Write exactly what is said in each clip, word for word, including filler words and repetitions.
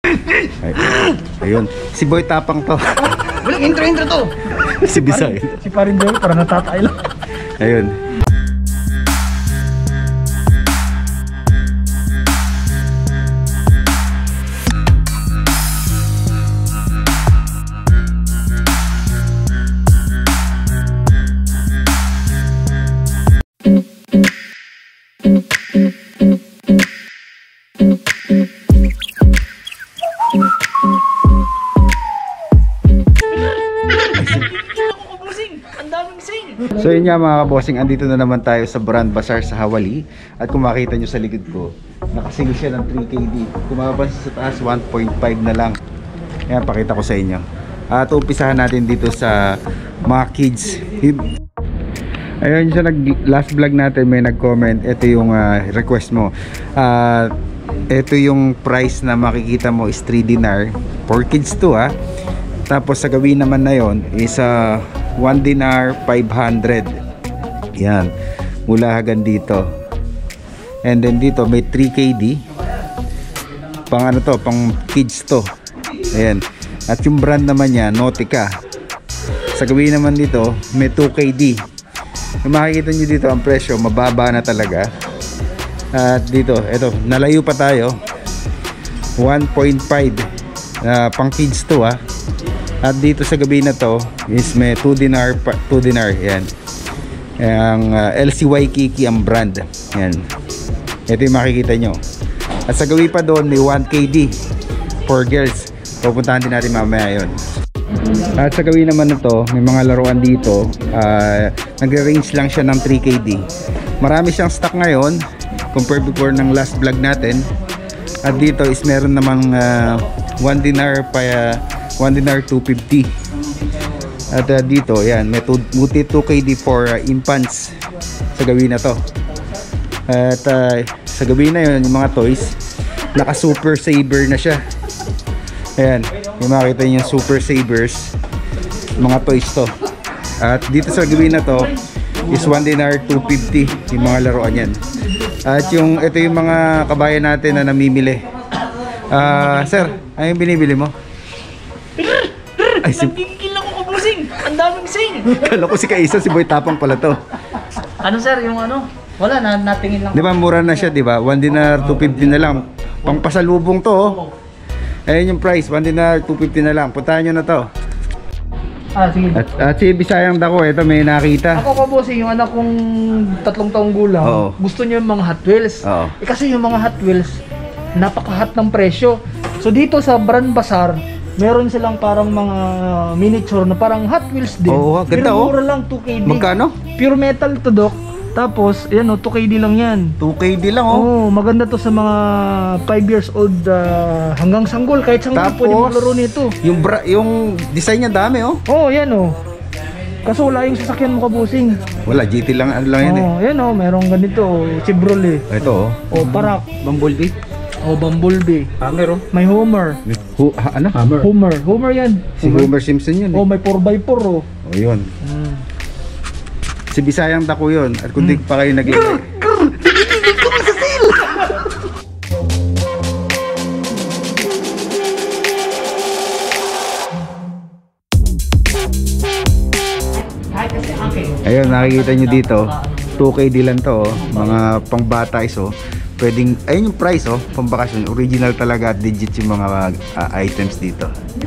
Ay, ayun, si Boy Tapang to. Walang intro-intro to. Si Bisay. Si Parin Joey para natatay lang. Ayun. So yun nga mga kabossing, andito na naman tayo sa Brand Bazaar sa Hawali. At kung makita nyo sa likod ko, nakasale siya ng three K D. Kumabas sa taas, one point five na lang. Ayan, pakita ko sa inyo. At umpisahan natin dito sa mga kids. Ayun siya, nag last vlog natin may nag-comment. Ito yung uh, request mo. At uh, ito yung price na makikita mo is three dinar. For kids to ha. Tapos sa gawin naman na yon is uh, one dinar five hundred. Yan, mula hanggang dito. And then dito may three K D. Pang ano to, pang kids to. Ayan. At yung brand naman niya, Nautica. Sa gawin naman dito may two K D. Yung makikita nyo dito ang presyo, mababa na talaga. At dito, eto, nalayo pa tayo. one point five uh, pang kids to ha. At dito sa gabi na to is may two dinar, two dinar. Yan. Ang uh, L C Y Kiki ang brand. Yan. Ito yung makikita nyo. At sa gabi pa doon may one K D for girls. Pupuntahan din natin mamaya yun. At sa gabi naman na to, may mga laruan dito. Uh, Nagre-range lang siya ng three K D. Marami siyang stock ngayon compared before ng last vlog natin. At dito is meron namang uh, one dinar pa uh, one dinar two fifty. At uh, dito yan may buti two K D for uh, infants sa gabi na to. At uh, sa gabi na yun, yung mga toys naka super saver na siya. Ayan, yung makita nyo yung super savers, mga toys to. At dito sa gabi na to is one dinar two fifty yung mga laruan yan. At yung ito yung mga kabayan natin na namimili. uh, Sir, ano yung binibili mo? Ay, si... Nagkikil ako kabusing. Ang daming sing. Kala ko si Kaisa, si Boy Tapang pala to. Ano sir, yung ano? Wala, na natingin lang. Di ba mura na siya, di ba? one dinar two fifty na lang. Pang pasalubong to oh. Ayun yung price, one dinar two fifty na lang. Puntahan nyo na to. Ah, sige. At, at si Bisayang Dako, ito may nakita. Ako kabusing, yung anak kong tatlong taong gulang, Oo. gusto niya yung mga Hot Wheels. Oo. Eh kasi yung mga Hot Wheels, napakahat ng presyo. So dito sa Brand Bazaar, meron silang parang mga miniature na parang Hot Wheels din. Oo, ganda, pero oh. mura lang two K D. Magkano? Pure metal to dok. Tapos, ayan o, two K D lang yan. two K D lang oh. Oo, maganda to sa mga five years old uh, hanggang sanggol. Kahit sanggol Tapos, pwede maglaro nito. Yung, bra yung design niya dami oh. Oo, yan o. Kaso wala yung sasakyan mo kabusing. Wala, G T lang, ano lang yan eh. Oo, yan o, merong ganito. Chevrolet. Ito oh. O, Parak. Bumblebee. O, Bumblebee. Hammer oh. May Homer. Hu ha, ano? Hammer. Homer. Homer yan. Si Homer Simpson yun eh. O, may four by four o. O yun. Hmm. Si Bisayang Dako yun. At kung di pa kayo naglagay. Ayun, nakikita nyo dito two K D lang to oh. Mga pangbata iso. Pwedeng, ayun yung price oh. Pambakasyon, original talaga at legit yung mga uh, items dito.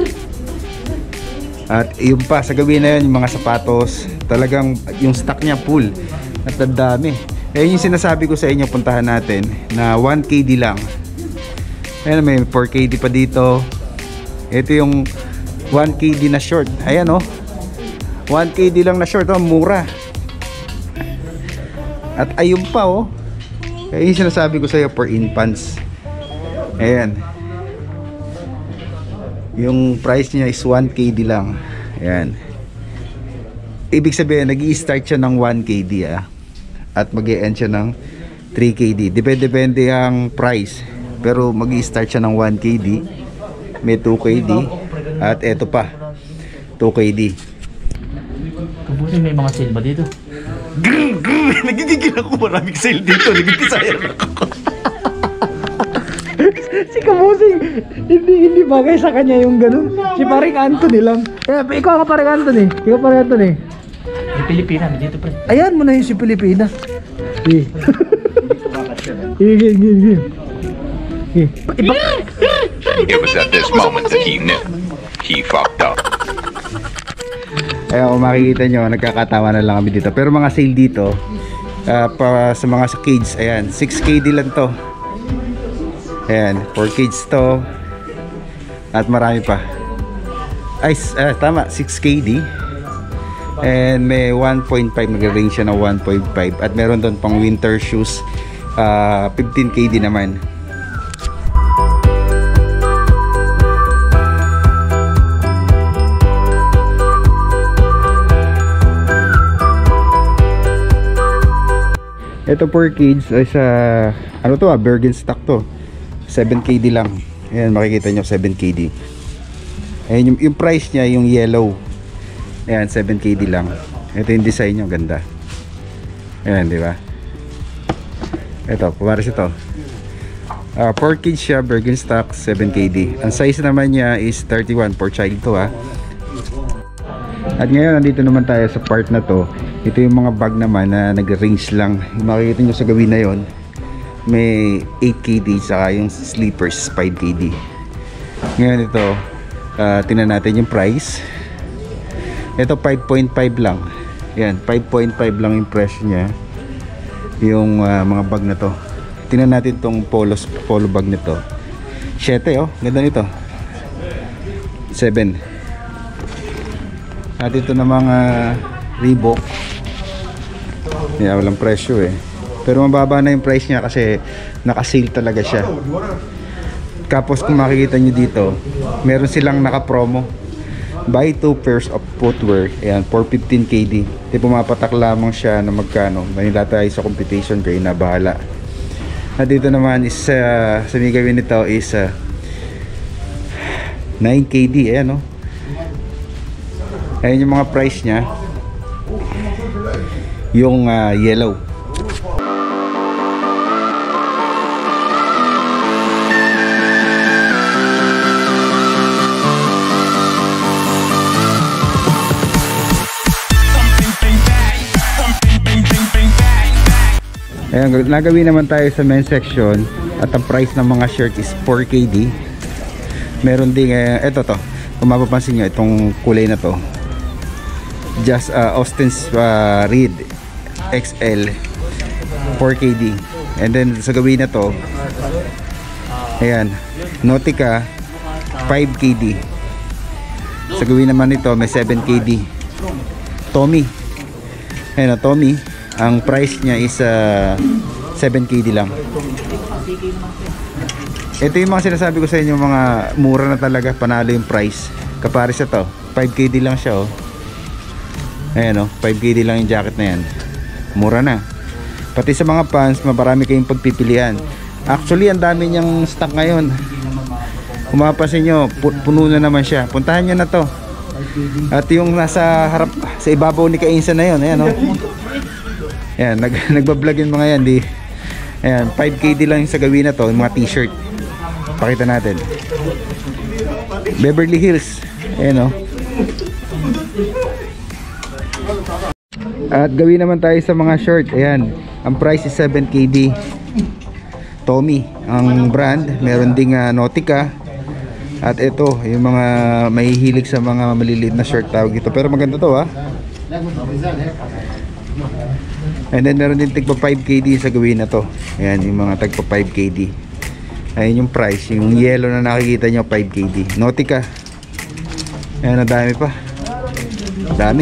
At yung pa, sa gabi na yun, yung mga sapatos, talagang yung stock niya full. At ang dami. Ayun yung sinasabi ko sa inyo, puntahan natin, na one K D lang. Ayun, may four K D pa dito. Ito yung one K D na short. Ayan oh. one K D lang na short oh, mura. At ayun pa oh. Ayun yung sinasabi ko sa iyo, for infants. Ayan. Yung price niya is one K D lang. Ayan. Ibig sabihin, nag-i-start siya ng one K D ah. At mag-i-end siya ng three K D. Depende-depende ang price. Pero mag-i-start siya ng one K D. May two K D. At eto pa, two K D. Kabusing, may mga sale ba dito? Grrr, grrr, nagigigil ako. Maraming sale dito. Nagpipisayan ako. Si Kabusing, hindi, hindi bagay sa kanya yung ganun. Si paring Anthony lang. Eh, ikaw ka paring Anthony. Ikaw paring Anthony. Yung Pilipinas, dito pre. Ayan mo na yung si Pilipinas. Eh. Sige, sige, sige. Eh, iba. It was at this moment that he knew he fucked up. Ayan, kung makikita nyo, nagkakatawa na lang kami dito. Pero mga sale dito, uh, pa, sa mga sa cage, ayan, six K D lang to. Ayan, four cage to. At marami pa. Ay, uh, tama, six K D. And may one point five, nag-range siya ng one point five. At meron doon pang winter shoes, uh, fifteen K D naman. Ito per cage ay sa ano to ah, Bergenstock to. seven K D lang. Ayan, makikita nyo seven K D. Ayan, yung, yung price niya, yung yellow. Ayan, seven K D lang. Ito yung design nyo, ganda. Ayan, di ba? Ito, pumaris ito. Uh, per cage siya, Bergenstock, seven K D. Ang size naman niya is thirty-one for child to ha. At ngayon, nandito naman tayo sa part na to. Ito yung mga bag naman na nag-range lang. Yung makikita nyo sa gawin na yon, may eight K D, saka yung sleepers five K D. Ngayon ito, uh, tingnan natin yung price. Ito five point five lang. Yan, five point five lang yung presyo niya. Yung uh, mga bag na to. Tingnan natin tong polos, polo bag nito. seven, oh, ganda nito. seven. At ito na mga Reebok. Yeah, walang presyo eh. Pero mababa na yung price niya kasi naka-sale talaga siya. Tapos kung makikita nyo dito, meron silang naka-promo. Buy two pairs of footwear. Ayan, for fifteen K D. Di pumapatak lamang siya na magkano. Manila tayo sa competition, kayo na bahala. At dito naman is, uh, sa may gawin nito is uh, nine K D. Ayan o. Oh. Ayan yung mga price niya. Yung uh, yellow. Ayan, nagawin naman tayo sa men's section. At ang price ng mga shirt is four K D. Meron din, uh, ito to, kung mapapansin nyo, itong kulay na to, just uh, Austin's uh, Reed X L, four K D. And then sa gawin na to, ayan, Nautica five K D. Sa gawin naman ito may seven K D. Tommy, ayan o, Tommy, ang price niya is uh, seven K D lang. Ito yung mga sinasabi ko sa inyo, mga mura na talaga, panalo yung price. Kapares ito, five K D lang siya oh. Ayan o, five K D lang yung jacket na yan. Mura na. Pati sa mga pants, maparami kayong pagpipilian. Actually, ang dami niyang stock ngayon. Kung mapapansin nyo, pu puno na naman siya. Puntahan nyo na to. At yung nasa harap, sa ibabaw ni Kainsa na yun, ayan o. Ayan, nag nagbablog yung mga yan. Di, ayan, five K D lang yung sa gawin na to, yung mga t-shirt. Pakita natin. Beverly Hills. Ayan o. At gawin naman tayo sa mga short. Ayan, ang price is seven K D. Tommy ang brand. Meron ding uh, Nautica. At ito, yung mga mahihilig sa mga maliliit na shirt, tawag ito. Pero maganda to ha. And then meron din tagpa five K D sa gawin na to. Ayan, yung mga tagpa five K D. Ayan yung price. Yung yellow na nakikita nyo, five K D. Nautica. Ayan, ang dami pa. Dami.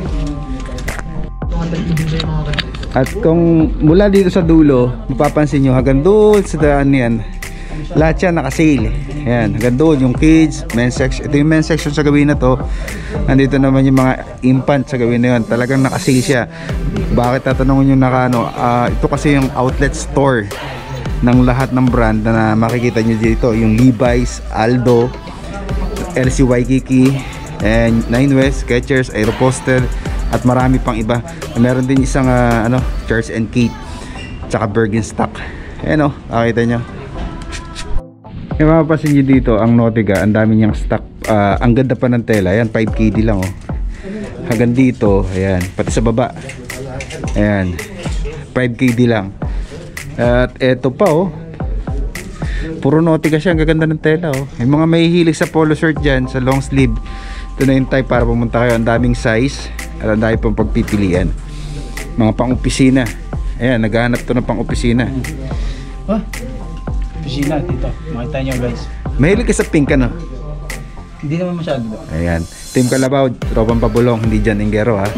At kung mula dito sa dulo, mapapansin nyo hanggang doon sa daan yan, lahat yan naka-sale. Ayan, hanggang doon yung kids, men's section. Ito yung men's section sa gawin na to. Nandito naman yung mga infant sa gawin na yun. Talagang naka-sale siya. Bakit tatanungin nyo naka ano? Uh, ito kasi yung outlet store ng lahat ng brand na makikita nyo dito. Yung Levi's, Aldo, L C Waikiki, and Nine West, Skechers, Aeropostale, at marami pang iba. Meron din isang uh, ano, Charles and Kate, tsaka Bergenstock. Ayan o, nakita nyo. Yung mapapansin nyo dito, ang Nautica, ang dami niyang stock. Ah, ang ganda pa ng tela. Ayan, five K D lang oh. Hanggang dito, ayan, pati sa baba. Ayan, five K D lang. At eto pa oh. Puro Nautica siya, ang gaganda ng tela oh. Yung mga may hilig sa polo shirt dyan, sa long sleeve, ito na yung type para pumunta kayo. Ang daming size at ang dami pang pagpipilian. Mga pang-opisina. Ayan, naghahanap to ng pang-opisina. Oh, pisina dito. Makita nyo guys. Mahilig ka sa pink ano? Hindi naman masyado ba? Ayan, Team Kalabaw, tropang pabulong, hindi dyan Inggero ha.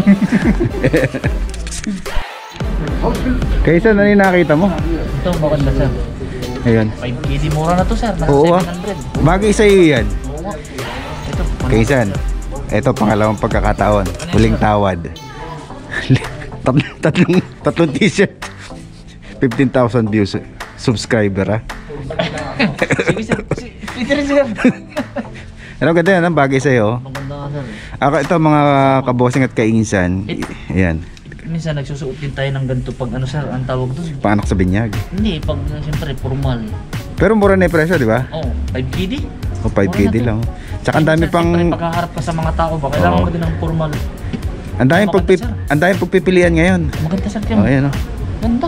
Kaysa na rin nakita mo? Ito, maganda sir. Ayan. five K D mura na to sir. Nasa Oo ah. seven hundred. Bagay sa iyo yan. Oo nga. Ito, Kaysan, ito pangalawang pagkakataon, huling tawad. tatlong, tatlong, tatlong t-shirt. fifteen thousand views. Subscriber ha. sige sir. Sige rin sir. Ano ganda yan, ang bagay sa iyo. Maganda nga sir. Ako ito mga kabosing at kainsan. Ayan, Minsan nagsusuot din tayo ng ganito pag ano sir, ang tawag doon. paanak sa binyag. Hindi, pag uh, siyempre formal. Pero mura na yung presyo, di ba? Oh, five K D? O five K D lang. Tsaka ang dami pang Siyempre, pagkaharap ka sa mga tao ba, kailangan Oo. mo din ng formal. ang daming Maganda, pagpip sir. ang daming pagpipilian ngayon. Maganda sir, Oh, Kim. ayan oh. Ganda.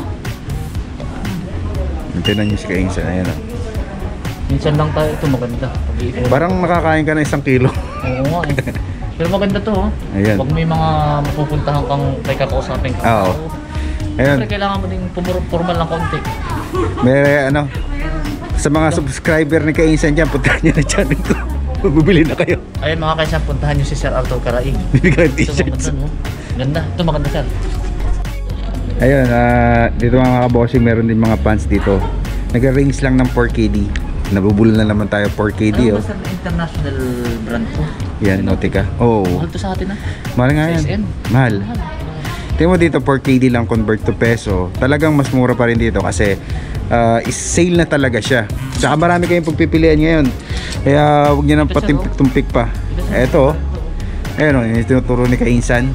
Tingnan niyo si kainsan, ayan oh. Minsan lang tayo ito maganda. Pag-iipon. Parang makakain ka ng isang kilo. Oo nga eh. Pero maganda to oh. Ayan. Pag may mga mapupuntahan kang may kakausapin ka. Oo. Ayan. Siyempre kailangan mo din pumur- formal ng konti. May ano, sa mga subscriber ni kainsan dyan, puntahan niyo na channel ko. Bumili na kayo. Ayun mga kaysa, puntahan nyo si Sir Arthur Caraig. Bibigyan ng Ito t-shirts. maganda no? Ganda. Ito maganda sir. Ayun, ah, dito mga kabossing, meron din mga pants dito. Nag-range lang ng four K D. Nabubul na naman tayo four K D Ano oh. ba sir na international brand to? Yan, Nautica. Oh, Mahal to sa atin ah. mahal nga yan. S M. Mahal. Tingnan mo dito, four K D lang convert to peso. Talagang mas mura pa rin dito kasi uh, is sale na talaga siya. Tsaka marami kayong pagpipilian ngayon. Kaya huwag niyo nang Ito, sir, oh. patimpik-tumpik pa. Eto, ayun o, yung tinuturo ni Kainsan.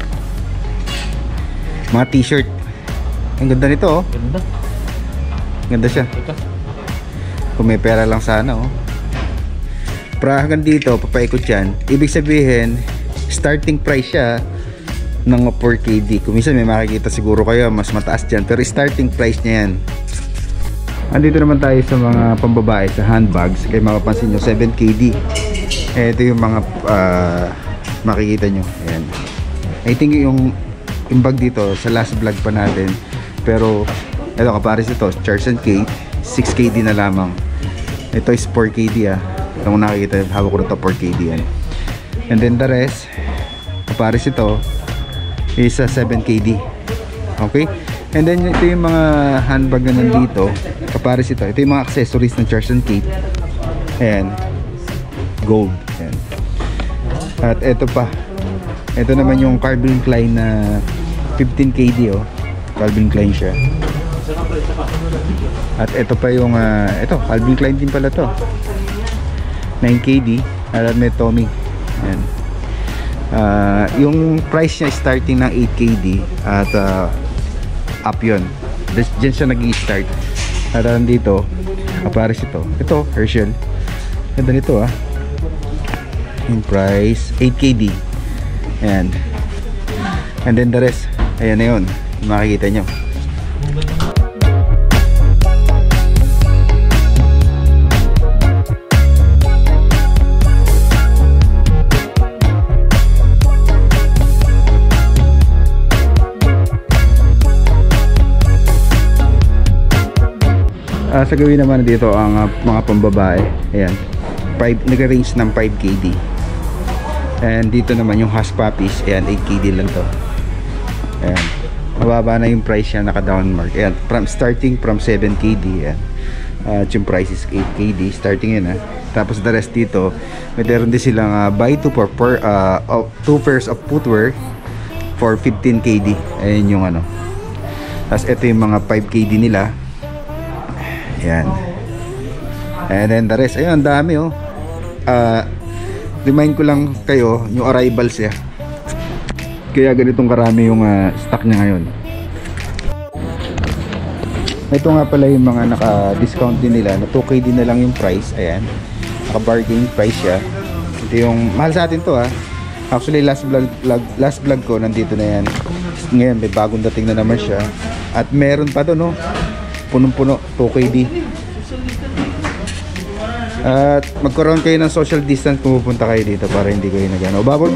Mga t-shirt. Ang ganda nito oh. Ganda. Ganda siya. Ito. Kung may pera lang sana oh. Para hanggang dito, papaikot yan. Ibig sabihin, starting price siya ng four K D. Kung minsan may makikita siguro kayo mas mataas dyan, pero starting price niya yan. Andito naman tayo sa mga pambabae sa handbags. Kaya mapapansin nyo, seven K D. Eh, ito yung mga uh, makikita nyo. Ayan. I think yung, yung bag dito sa last vlog pa natin, pero ito kapares ito, Charles and Kate, six K D na lamang. Ito is four K D ah. Ito kung nakikita, hawak ko na ito, four K D yan. And then the rest, kapares ito is uh, seven K D. Okay? And then ito yung mga handbag na nandito, kapares ito. Ito yung mga accessories ng Charles and Kate. Ayan. Gold. Ayan. At ito pa. Ito naman yung Calvin Klein na fifteen K D oh. Calvin Klein siya. At ito pa yung uh, ito, Calvin Klein din pala to. nine K D. At may Tommy. Ayan. Uh, yung price niya starting ng eight K D at uh, up yun. Diyan siya nag-i-start. At uh, dito, kapares ito. Ito, Herschel. Ganda nito ah. Yung price, eight K D. Ayan. And then the rest, ayan na yun. Makikita nyo. Uh, sa gawin naman dito ang uh, mga pambabae. Ayan. Nag-range ng five K D. And dito naman yung Hush Puppies. Ayan, eight K D lang to. Ayan. Mababa na yung price niya, naka-down mark. Ayan, from, starting from seven K D. Ayan. Uh, yung price is eight K D. Starting yun ha. Tapos the rest dito, meron din silang uh, buy two for per, uh, oh, two pairs of footwear for fifteen K D. Ayan yung ano. Tapos ito yung mga five K D nila. Ayan. And then the rest, ayun, ang dami oh. Uh, remind ko lang kayo, yung arrivals ya. Kaya ganitong karami yung uh, stock niya ngayon. Ito nga pala yung mga naka-discount din nila na two K din na lang yung price. Ayan, naka-bargain price siya. Ito yung mahal sa atin to ha. Actually last vlog, vlog, last vlog ko nandito na yan. Ngayon may bagong dating na naman siya. At meron pa to no, punong-puno, two K D. At magkaroon kayo ng social distance kung pupunta kayo dito para hindi kayo nag-ano. Babol.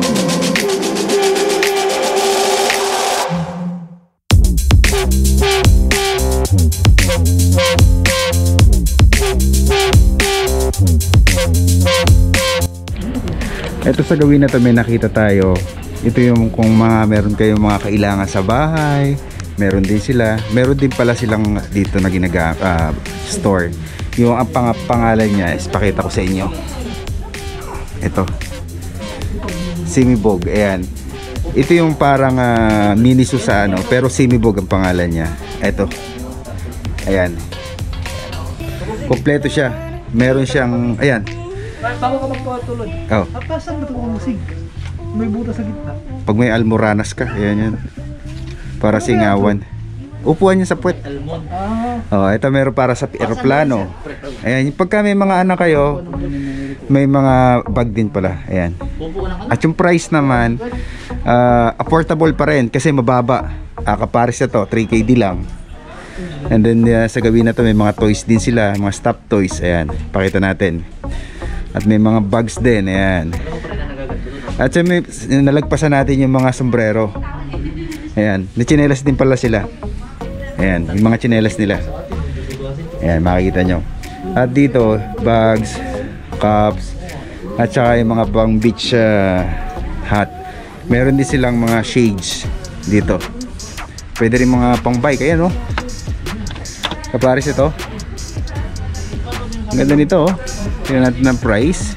Ito sa gawin na to may nakita tayo. Ito yung kung mga meron kayong mga kailangan sa bahay, meron din sila. Meron din pala silang dito na ginaga uh, store. Yung ang pang pangalan niya is pakita ko sa inyo. Ito. Simibog, ayan. Ito yung parang uh, Miniso sa ano, pero Simibog ang pangalan niya. Ito. Ayan. Kompleto siya. Meron siyang, ayan. Bago ka magpatuloy. Oh. Apasan ba ito musig? May butas sa gitna. Pag may almoranas ka, ayan yan. Para singawan. Upuan niya sa puwet. Ah. Oh, ito meron para sa eroplano. Ayan, pagka may mga anak kayo, may mga bag din pala. Ayan. At yung price naman, uh, affordable pa rin kasi mababa. Ah, kapares na to, three K D lang. And then uh, sa gabi na to may mga toys din sila, mga stuffed toys. Ayan, pakita natin. At may mga bags din, ayan. At so may nalagpasan natin yung mga sombrero. Ayan, may tsinelas din pala sila. Ayan, yung mga tsinelas nila. Ayan, makikita nyo. At dito, bags, cups, at saka yung mga pang beach uh, hat. Meron din silang mga shades dito. Pwede rin mga pang bike, ayan o. Oh. Kapares ito. Ang ganda nito oh. Tingnan natin ang price.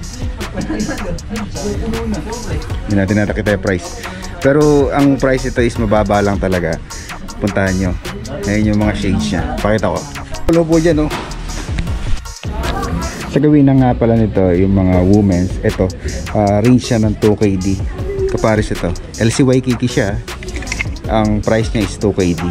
Hindi natin nakita yung price. Pero ang price ito is mababa lang talaga. Puntahan nyo. Ayan yung mga shades nya. Pakita ko. Pulo po dyan oh. Sa gawin na nga pala nito yung mga women's. Ito uh, range siya ng two K D. Kapares ito L C Y Kiki siya. Ang price nya is two K D.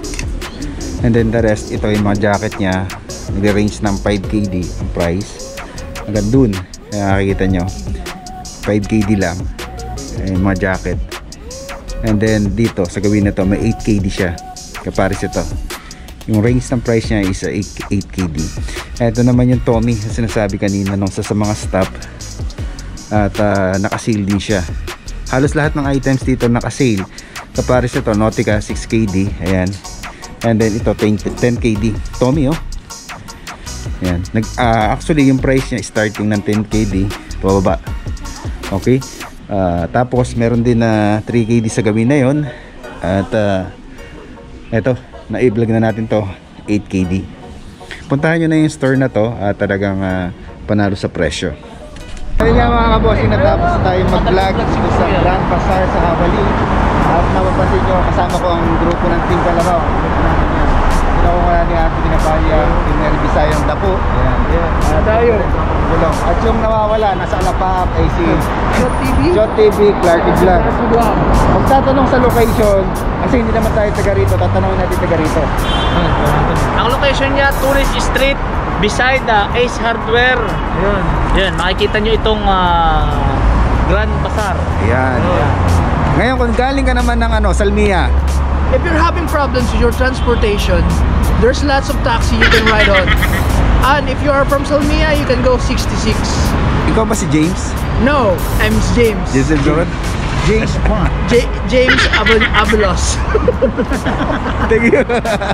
And then the rest, ito yung mga jacket nya, nag-range ng five K D ang price. Hanggang dun, kaya nakikita nyo five K D lang yung mga jacket. And then dito, sa gawin na to, may eight K D siya. Kapares ito. Yung range ng price nya is eight K D. Ito naman yung Tommy na sinasabi kanina nung sa, sa mga stop. At uh, naka-sale din siya. Halos lahat ng items dito naka-sale. Kapares ito, Nautica six K D. Ayan. And then ito ten K D. Tommy oh. Ayan. Nag, uh, actually yung price niya starting ng ten K D pababa. Okay. Uh, tapos meron din na uh, three K D sa gawin na yon. At uh, eto, na-i-vlog na natin to eight K D. Puntahan nyo na yung store na to at uh, talagang uh, panalo sa presyo. Ayun nga mga kabossing, natapos tayo mag-vlog sa Grand Bazaar sa Havali. At mapapansin nyo, kasama ko ang grupo ng Team Kalabaw. Ginawa ko na ni Ate Pinapaya, yung L B Sayang Dapo. Ayan, ayan. Uh, tayo. Bulong. At yung nawawala, nasa Alapap ay si Jot T V. Jot T V, Clarky Vlog. Magtatanong sa location, kasi hindi naman tayo taga rito, tatanungin natin taga rito. Ang location niya, Tourist Street, beside the Ace Hardware. Ayun. Yan, makikita nyo itong uh, Grand Bazaar. Ayan. Ngayon kung galing ka naman ng ano, Salmia. If you're having problems with your transportation, there's lots of taxi you can ride on. And if you are from Salmia, you can go sixty-six. Ikaw ba si James? No, I'm James. James Jordan? James Bond. J James Abel Abelos. Thank you.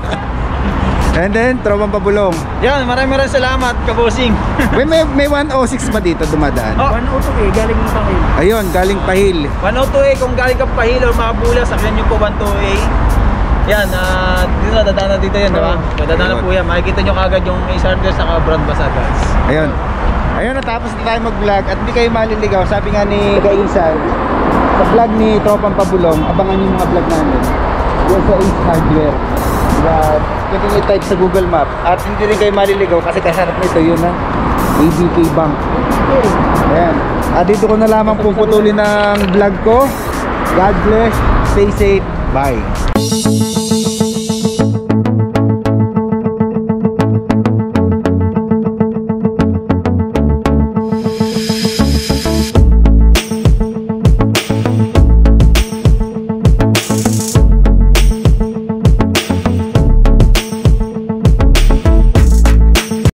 And then, Tropang Pabulong. Yan, maraming maraming salamat, kabosing. May, may, may one oh six ba dito dumadaan? Oh. one oh two eh, galing ng Pangil. Ayun, galing Pahil. one oh two A, kung galing ka Pahil o Mabula, sakyan nyo po one oh two A. Yan, uh, dito na, dadaan na dito yan, diba? Dadaan na po yan, makikita nyo kagad yung Ace Hardware sa Grand Bazaar, guys. Ayun. Ayun, natapos na tayo mag-vlog at hindi kayo maliligaw. Sabi nga ni Kaisan, sa vlog ni Tropang Pabulong, abangan yung mga vlog namin. Yan sa Ace Hardware. Diba? Pwede nyo type sa Google Map. At hindi rin kayo maliligaw kasi kasarap nito yun na A B K Bank. Ayan. At dito ko na lamang puputulin ng vlog ko. God bless. Stay safe. Bye.